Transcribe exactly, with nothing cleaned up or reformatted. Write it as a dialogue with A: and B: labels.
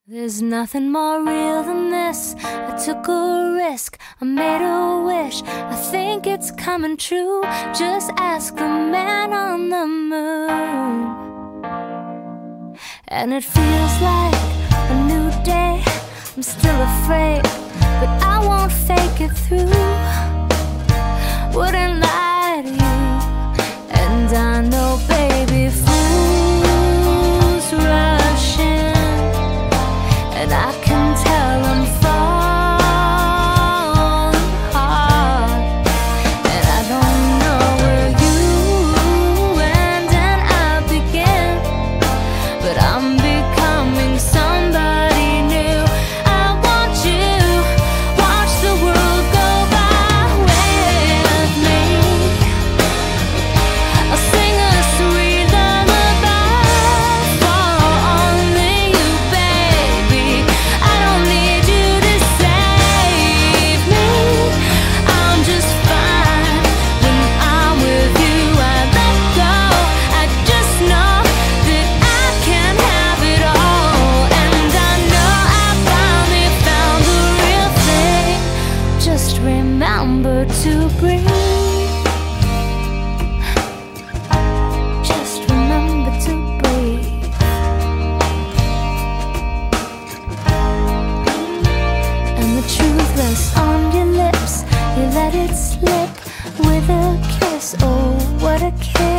A: There's nothing more real than this. I took a risk, I made a wish. I think it's coming true. Just ask the man on the moon. And it feels like a new day. I'm still afraid, but I won't fake it through. Wouldn't lie to you. And I know, baby, fools rush in, and I can tell I'm falling hard. And I don't know where you end and I begin, but I'm becoming somebody new. I want you, watch the world go by with me. I'll sing a sweet lullaby for only you, baby. I don't need you to save me. I'm just fine when I'm with you. I let go. I just know that I can have it all, and I know I finally found the real thing. Just remember to breathe. Just remember to breathe. And the truth rests on your lips. You let it slip with a kiss. Oh, what a kiss.